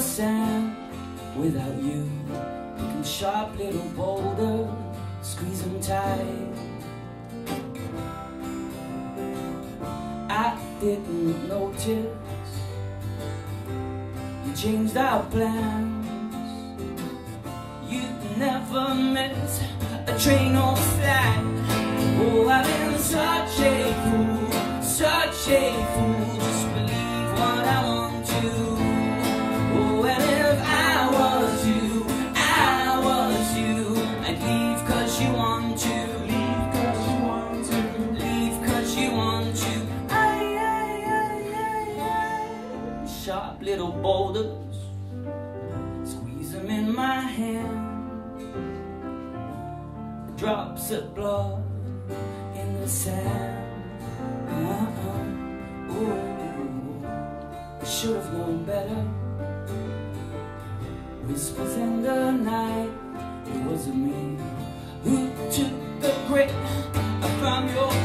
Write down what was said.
sand without you. Picking sharp little boulders, squeeze them tight. I didn't notice you changed our plans. You never miss a train or flight. Oh, I've been such a fool, such a fool. Just believe what I want to. Oh, and if I was you, I'd leave 'cause you want to. Leave 'cause you want to. Leave 'cause you want to. Sharp little boulders, squeeze them in my hand. Drops of blood in the sand. Ooh, I should have known better. Whispers in the night, it wasn't me who took the grip from your